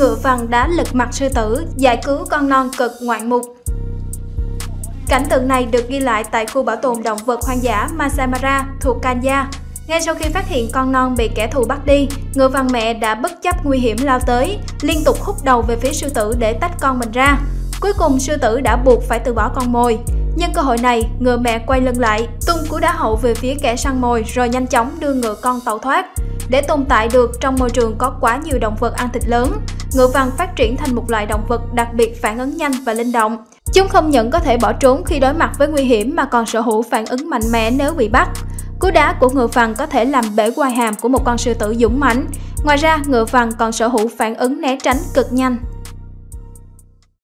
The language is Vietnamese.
ngựa vằn đá lật mặt sư tử, giải cứu con non cực ngoạn mục. Cảnh tượng này được ghi lại tại khu bảo tồn động vật hoang dã Masai Mara thuộc Kenya. Ngay sau khi phát hiện con non bị kẻ thù bắt đi, ngựa vằn mẹ đã bất chấp nguy hiểm lao tới, liên tục húc đầu về phía sư tử để tách con mình ra. Cuối cùng sư tử đã buộc phải từ bỏ con mồi. Nhân cơ hội này, ngựa mẹ quay lưng lại, tung cú đá hậu về phía kẻ săn mồi rồi nhanh chóng đưa ngựa con tẩu thoát. Để tồn tại được trong môi trường có quá nhiều động vật ăn thịt lớn, ngựa vằn phát triển thành một loại động vật đặc biệt phản ứng nhanh và linh động. Chúng không những có thể bỏ trốn khi đối mặt với nguy hiểm mà còn sở hữu phản ứng mạnh mẽ nếu bị bắt. Cú đá của ngựa vằn có thể làm bể quai hàm của một con sư tử dũng mãnh. Ngoài ra, ngựa vằn còn sở hữu phản ứng né tránh cực nhanh.